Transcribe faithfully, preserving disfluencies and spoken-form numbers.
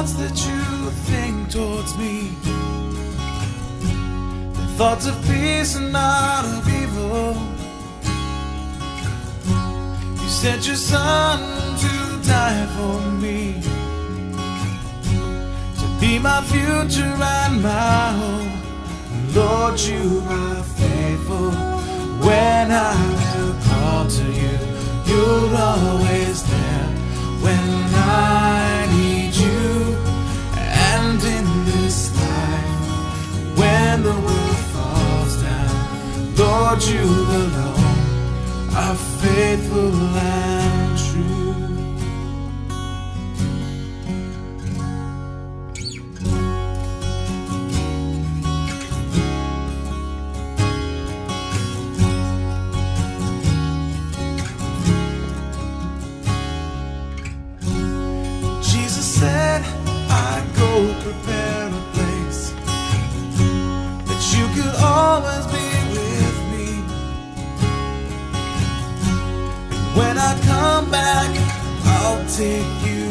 thoughts that you think towards me, they're thoughts of peace and not of evil. You sent your son to die for me, to be my future and my hope. Lord, you are faithful. When I will call to you, you're always there when I need you. And in this life, when the world falls down, Lord, you alone are faithful and true. Said I'd go prepare a place, that you could always be with me. And when I come back, I'll take you